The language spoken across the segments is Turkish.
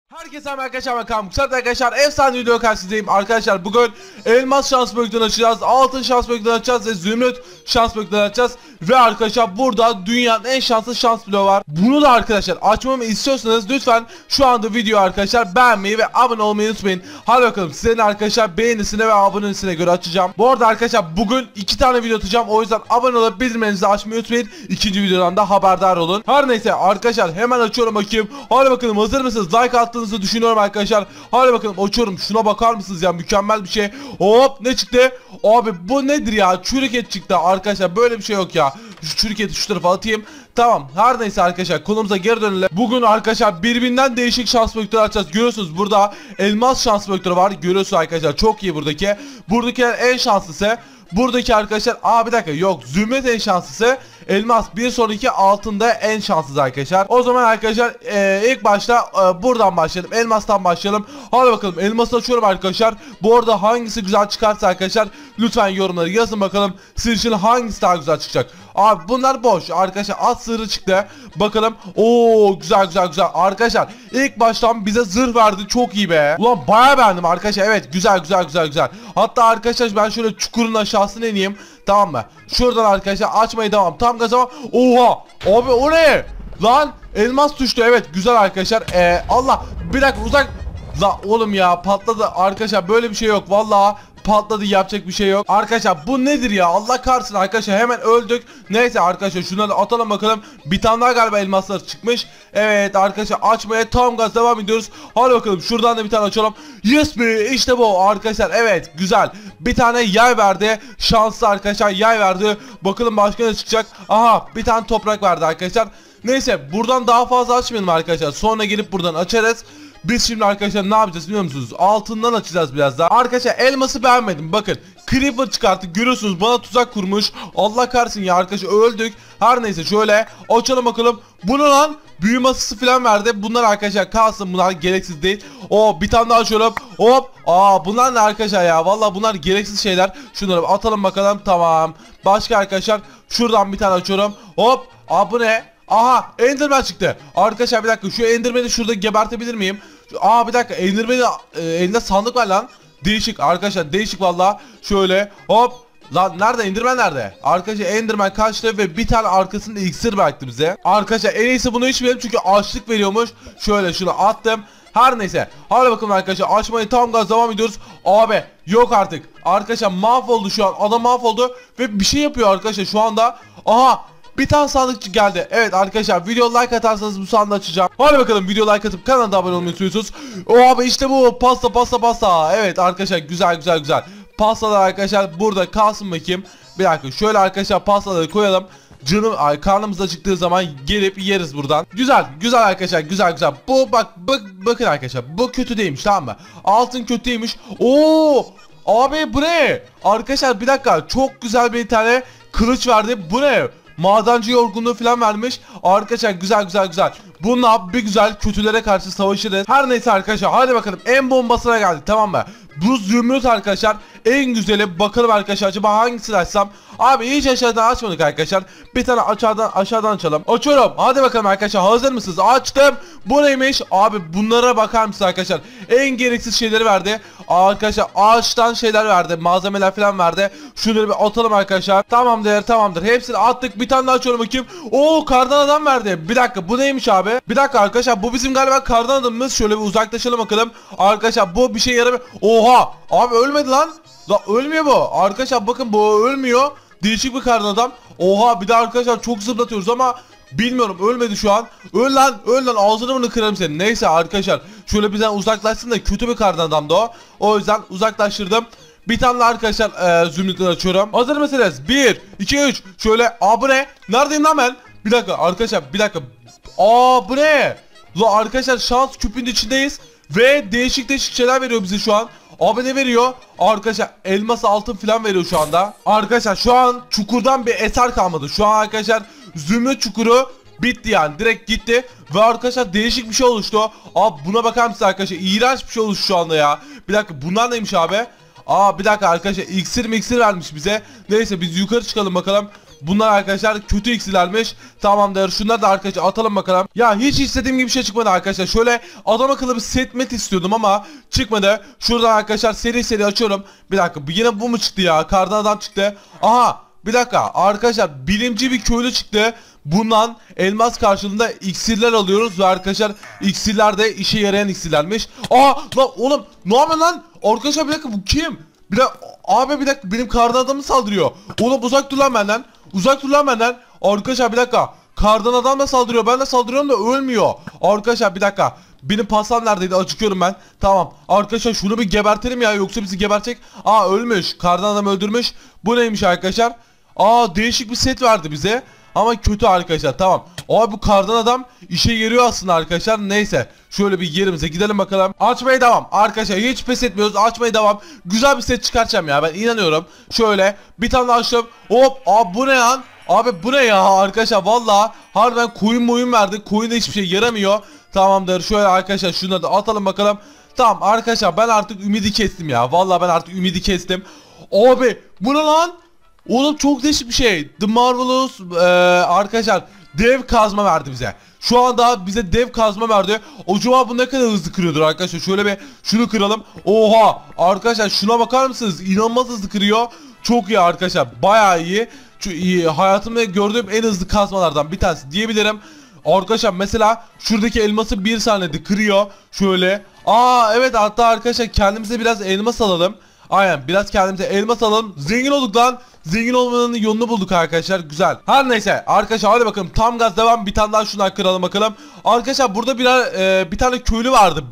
Herkese merhaba arkadaşlar, ben Kaan. Arkadaşlar efsane video karşınızdayım. Arkadaşlar bugün elmas şans bölgeden açacağız, altın şans bölgeden açacağız ve zümrüt şans bölgeden açacağız. Ve arkadaşlar burada dünyanın en şanslı şans bloğu var. Bunu da arkadaşlar açmamı istiyorsanız lütfen şu anda videoyu arkadaşlar beğenmeyi ve abone olmayı unutmayın. Hadi bakalım sizlerin arkadaşlar beğenisine ve abonesine göre açacağım. Bu arada arkadaşlar bugün 2 tane video atacağım. O yüzden abone olup bildirimlerinizi açmayı unutmayın. İkinci videodan da haberdar olun. Her neyse arkadaşlar hemen açıyorum bakayım. Hadi bakalım, hazır mısınız? Like attığınızı düşünüyorum arkadaşlar. Hadi bakalım açıyorum. Şuna bakar mısınız ya, mükemmel bir şey. Hop, ne çıktı? Abi bu nedir ya? Çürük et çıktı arkadaşlar, böyle bir şey yok ya. Şu çürük eti şu tarafa atayım. Tamam, her neyse arkadaşlar konumuza geri dönelim. Bugün arkadaşlar birbirinden değişik şans bölükleri açacağız. Görüyorsunuz burada elmas şans bölükleri var. Görüyorsunuz arkadaşlar, çok iyi buradaki. Buradakiler en şanslısı. Buradaki arkadaşlar bir dakika, yok, zümrüt en şanslısı, elmas bir sonraki altında en şanslısı arkadaşlar. O zaman arkadaşlar ilk başta buradan başlayalım, elmastan başlayalım. Hadi bakalım, elması açıyorum arkadaşlar. Bu arada hangisi güzel çıkarsa arkadaşlar lütfen yorumları yazın bakalım sizin için hangisi daha güzel çıkacak. Abi bunlar boş arkadaşlar, at sığırı çıktı bakalım. Oo, güzel arkadaşlar. İlk baştan bize zırh verdi, çok iyi be. Ulan bayağı beğendim arkadaşlar, evet, güzel. Hatta arkadaşlar ben şöyle çukurun aşağısına ineyim, tamam mı? Şuradan arkadaşlar açmayı devam, tam gaza. Oha abi, o ne lan? Elmas düştü, evet, güzel arkadaşlar. Allah, bir dakika, uzak la oğlum ya, patladı arkadaşlar, böyle bir şey yok vallahi. Patladı, yapacak bir şey yok. Arkadaşlar bu nedir ya, Allah kahretsin arkadaşlar, hemen öldük. Neyse arkadaşlar şunları atalım bakalım. Bir tane daha galiba elmaslar çıkmış. Evet arkadaşlar, açmaya tam gaz devam ediyoruz. Hadi bakalım şuradan da bir tane açalım. Yes be, işte bu arkadaşlar, evet, güzel. Bir tane yay verdi, şanslı arkadaşlar, yay verdi. Bakalım başka ne çıkacak. Aha, bir tane toprak verdi arkadaşlar. Neyse buradan daha fazla açmayalım arkadaşlar, sonra gelip buradan açarız. Biz şimdi arkadaşlar ne yapacağız biliyor musunuz? Altından açacağız biraz daha. Arkadaşlar elması beğenmedim. Bakın, creeper çıkarttı. Görüyorsunuz, bana tuzak kurmuş. Allah kahretsin ya arkadaşlar, öldük. Her neyse şöyle açalım bakalım. Bu ne lan? Büyü masası falan verdi. Bunlar arkadaşlar kalsın, bunlar gereksiz değil. O bir tane daha açıyorum. Hop. Bunlar ne arkadaşlar ya? Vallahi bunlar gereksiz şeyler. Şunları atalım bakalım. Tamam. Başka arkadaşlar şuradan bir tane açıyorum. Hop. Bu ne? Aha, Enderman çıktı. Arkadaşlar bir dakika, şu Enderman'i şurada gebertebilir miyim? Bir dakika, Enderman'in elinde sandık var lan. Değişik arkadaşlar, değişik vallahi. Şöyle hop. Lan nerede Enderman, nerede? Arkadaşlar Enderman kaçtı ve bir tane arkasında iksir bıraktı bize. Arkadaşlar en iyisi bunu içmeyelim çünkü açlık veriyormuş. Şöyle şunu attım. Her neyse. Hadi bakalım arkadaşlar, açmayı tam gaz devam ediyoruz. Abi yok artık. Arkadaşlar mahvoldu şu an. Adam mahvoldu ve bir şey yapıyor arkadaşlar şu anda. Aha, bir tane sandıkçı geldi. Evet arkadaşlar, video like atarsanız bu sandığı açacağım. Hadi bakalım, video like atıp kanala abone olmayı unutmuyorsunuz. Abi işte bu pasta. Evet arkadaşlar, güzel. Pastalar arkadaşlar burada kalsın bakayım. Bir dakika, şöyle arkadaşlar pastaları koyalım. Karnımız acıktığı zaman gelip yeriz buradan. Güzel arkadaşlar, güzel. Bu bakın arkadaşlar, bu kötü değilmiş, tamam mı? Altın kötüymüş. Abi bu ne? Arkadaşlar bir dakika, çok güzel bir tane kılıç verdi. Bu ne? Madenci yorgunluğu falan vermiş. Arkadaşlar güzel. Bununla bir güzel kötülere karşı savaşırız. Her neyse arkadaşlar, hadi bakalım en bombasına geldik, tamam mı? Bu zümrüt arkadaşlar en güzeli. Bakalım arkadaşlar, acaba hangisini açsam? Abi hiç aşağıdan açmadık arkadaşlar. Bir tane aşağıdan açalım. Açıyorum. Hadi bakalım arkadaşlar, hazır mısınız? Açtım. Bu neymiş? Abi bunlara bakar mısınız arkadaşlar? En gereksiz şeyleri verdi. Arkadaşlar ağaçtan şeyler verdi. Malzemeler falan verdi. Şunları bir atalım arkadaşlar. Tamamdır. Hepsini attık. Bir tane daha açıyorum bakayım. Kardan adam verdi. Bir dakika, bu neymiş abi? Bir dakika arkadaşlar, bu bizim galiba kardan adamımız. Şöyle bir uzaklaşalım bakalım. Arkadaşlar bu bir şey yaramıyor. Oha! Abi ölmedi lan. Ölmüyor bu. Arkadaşlar bakın, bu ölmüyor. Değişik bir kardan adam. Oha, bir de arkadaşlar çok zıplatıyoruz ama bilmiyorum, ölmedi şu an. Öl lan, ağzını mı kırarım senin. Neyse arkadaşlar, şöyle bizden uzaklaşsın da, kötü bir kardan adamdı o. O yüzden uzaklaştırdım. Bir tane arkadaşlar zümrütleri açıyorum. Hazır mısınız? 1, 2, 3. Şöyle bu ne? Neredeyim lan ben? Bir dakika arkadaşlar, bir dakika. Bu ne? Arkadaşlar şans küpünün içindeyiz. Ve değişik şeyler veriyor bize şu an. Abi ne veriyor? Arkadaşlar elmas, altın falan veriyor şu anda. Arkadaşlar şu an çukurdan bir eser kalmadı. Şu an arkadaşlar zümrüt çukuru bitti yani, direkt gitti. Ve arkadaşlar değişik bir şey oluştu. Buna bakar mısınız arkadaşlar? İğrenç bir şey oluştu şu anda ya. Bir dakika, bunlar neymiş abi? Bir dakika arkadaşlar, iksir vermiş bize. Neyse biz yukarı çıkalım bakalım. Bunlar arkadaşlar kötü iksirlermiş. Tamamdır. Şunları da arkadaşlar atalım bakalım. Ya hiç istediğim gibi bir şey çıkmadı arkadaşlar. Şöyle adam akıllı bir set met istiyordum ama çıkmadı. Şuradan arkadaşlar seri seri açıyorum. Bir dakika, yine bu mu çıktı ya? Kardan adam çıktı. Aha, bir dakika arkadaşlar, bilimci bir köylü çıktı. Bundan elmas karşılığında iksirler alıyoruz ve arkadaşlar iksirler de işe yarayan iksirlermiş. Aa lan oğlum, ne yapıyorsun lan? Arkadaşlar bir dakika, bu kim? Bir dakika abi, bir dakika, benim kardan adamı saldırıyor. Oğlum uzak dur lan benden. Uzak dur lan benden. Arkadaşlar bir dakika, kardan adam da saldırıyor. Ben de saldırıyorum da ölmüyor. Arkadaşlar bir dakika, benim pasam neredeydi? Acıkıyorum ben. Tamam arkadaşlar, şunu bir gebertelim ya, yoksa bizi gebertecek. Aa ölmüş. Kardan adam öldürmüş. Bu neymiş arkadaşlar? Aa değişik bir set verdi bize. Ama kötü arkadaşlar, tamam. Abi bu kardan adam işe yarıyor aslında arkadaşlar. Neyse şöyle bir yerimize gidelim bakalım. Açmaya devam arkadaşlar, hiç pes etmiyoruz, açmaya devam. Güzel bir set çıkartacağım ya, ben inanıyorum. Şöyle bir tane açtım. Hop, abi bu ne lan? Abi bu ne ya arkadaşlar, valla harbiden koyun verdi. Koyun da hiçbir şey yaramıyor. Tamamdır, şöyle arkadaşlar şunu da atalım bakalım. Tamam arkadaşlar, ben artık ümidi kestim ya. Valla ben artık ümidi kestim. Abi bu ne lan? Oğlum çok değişik bir şey. The Marvelous arkadaşlar dev kazma verdi bize. Şu anda bize dev kazma verdi. Acaba bu ne kadar hızlı kırıyordur arkadaşlar. Şöyle bir şunu kıralım. Oha arkadaşlar, şuna bakar mısınız? İnanılmaz hızlı kırıyor. Çok iyi arkadaşlar, bayağı iyi. Şu iyi, hayatımda gördüğüm en hızlı kazmalardan bir tanesi diyebilirim. Arkadaşlar mesela şuradaki elması bir saniyede kırıyor. Şöyle. Aa evet, hatta arkadaşlar kendimize biraz elmas alalım. Aynen, biraz kendimize elmas alalım. Zengin olduk lan. Zengin olmanın yolunu bulduk arkadaşlar. Güzel. Her neyse arkadaşlar, hadi bakalım tam gaz devam. Bir tane daha şundan kıralım bakalım. Arkadaşlar burada bir tane köylü vardı.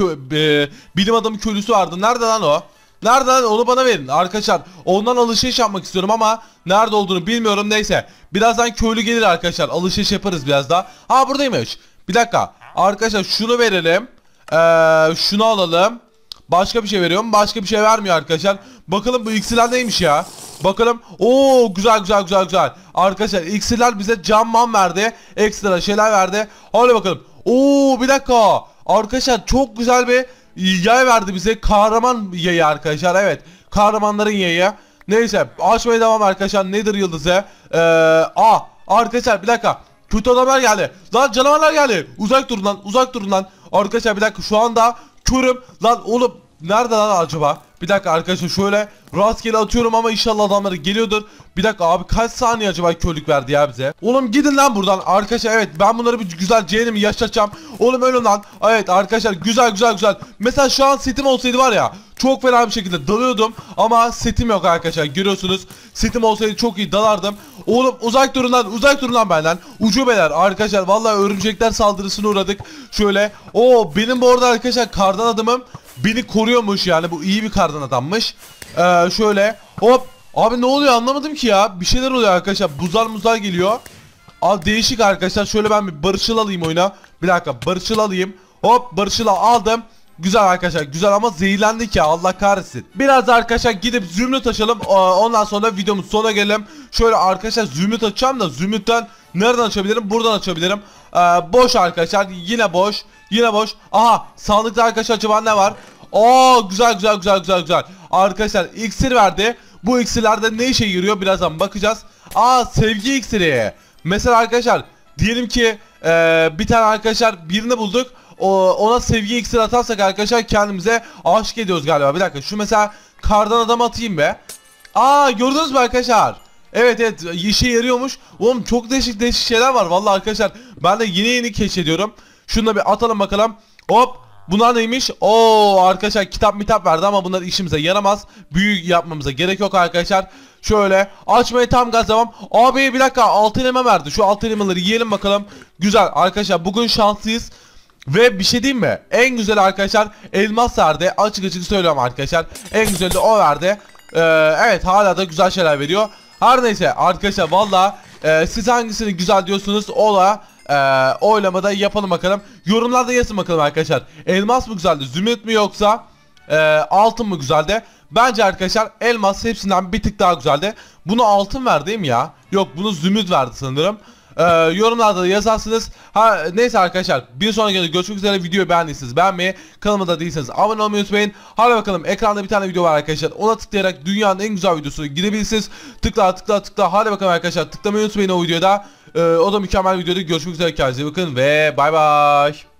Bilim adamı köylüsü vardı. Nerede lan o? Nerede lan, onu bana verin arkadaşlar. Ondan alışveriş yapmak istiyorum ama nerede olduğunu bilmiyorum. Neyse birazdan köylü gelir arkadaşlar. Alışveriş yaparız biraz daha. Ha buradaymış. Bir dakika. Arkadaşlar şunu verelim. Şunu alalım. Başka bir şey veriyorum. Başka bir şey vermiyor arkadaşlar. Bakalım bu iksirler neymiş ya. Bakalım. Oo güzel. Arkadaşlar iksirler bize cam verdi. Ekstra şeyler verdi. Hadi bakalım. Oo bir dakika. Arkadaşlar çok güzel bir yay verdi bize. Kahraman yayı arkadaşlar. Evet. Kahramanların yayı. Neyse açmaya devam arkadaşlar. Nedir yıldızı? Arkadaşlar bir dakika. Kötü adamlar geldi. Lan canavarlar geldi. Uzak durun lan. Arkadaşlar bir dakika, şu anda körüm. Lan oğlum nerede lan acaba? Bir dakika arkadaşlar, şöyle rastgele atıyorum ama inşallah adamları geliyordur. Bir dakika abi, kaç saniye acaba körlük verdi ya bize? Oğlum gidin lan buradan arkadaşlar. Evet, ben bunları bir güzel cehennemi yaşatacağım. Oğlum ölün lan. Evet arkadaşlar, güzel. Mesela şu an setim olsaydı var ya, çok fena bir şekilde dalıyordum. Ama setim yok arkadaşlar, görüyorsunuz. Setim olsaydı çok iyi dalardım. Oğlum uzak durun lan benden. Ucubeler arkadaşlar, vallahi örümcekler saldırısına uğradık. Şöyle. Benim bu arada arkadaşlar kardan adamım beni koruyormuş, yani bu iyi bir kardan adammış. Şöyle hop. Abi ne oluyor anlamadım ki ya. Bir şeyler oluyor arkadaşlar. Buzlar geliyor. Abi değişik arkadaşlar. Şöyle ben bir barışçıl alayım oyuna. Bir dakika, barışçıl alayım. Hop, barışçıl aldım. Güzel arkadaşlar, güzel ama zehirlendik ya, Allah kahretsin. Biraz da arkadaşlar gidip zümrüt açalım. Ondan sonra videomuz sonuna gelelim. Şöyle arkadaşlar zümrüt açacağım da zümrütten nereden açabilirim? Buradan açabilirim. Boş arkadaşlar, yine boş. Aha, sandıkta arkadaşlar acaba ne var? Güzel. Arkadaşlar iksir verdi. Bu iksirlerde ne işe yarıyor birazdan bakacağız. Sevgi iksiri. Mesela arkadaşlar diyelim ki bir tane arkadaşlar birini bulduk. Ona sevgi iksiri atarsak arkadaşlar kendimize aşık ediyoruz galiba. Bir dakika, şu mesela kardan adam atayım be. Gördünüz mü arkadaşlar? Evet işe yarıyormuş. Oğlum çok değişik şeyler var vallahi arkadaşlar. Ben de yeni keşfediyorum. Şunu da bir atalım bakalım. Hop. Bunlar neymiş? Arkadaşlar kitap verdi ama bunlar işimize yaramaz. Büyü yapmamıza gerek yok arkadaşlar. Şöyle açmaya tam gaz devam. Abi bir dakika, altın elma verdi. Şu altın elmaları yiyelim bakalım. Güzel arkadaşlar, bugün şanslıyız. Ve bir şey diyeyim mi? En güzel arkadaşlar elmas verdi. Açık söylüyorum arkadaşlar. En güzeli de o verdi. Evet, hala da güzel şeyler veriyor. Her neyse arkadaşlar, valla siz hangisini güzel diyorsunuz ola oylamada yapalım bakalım. Yorumlarda yazın bakalım arkadaşlar. Elmas mı güzeldi, zümrüt mü, yoksa altın mı güzeldi? Bence arkadaşlar elmas hepsinden bir tık daha güzeldi. Bunu altın verdi değil mi ya? Yok, bunu zümrüt verdi sanırım. Yorumlarda da yazarsınız. Neyse arkadaşlar, bir sonraki videoda görüşmek üzere. Videoyu beğendiyseniz beğenmeyi, kanalıma da değilseniz abone olmayı unutmayın. Hadi bakalım, ekranda bir tane video var arkadaşlar. Ona tıklayarak dünyanın en güzel videosuna gidebilirsiniz. Tıkla. Hadi bakalım arkadaşlar, tıklamayı unutmayın o videoda. O da mükemmel videoda. Görüşmek üzere, kendinize iyi bakın ve bay bay.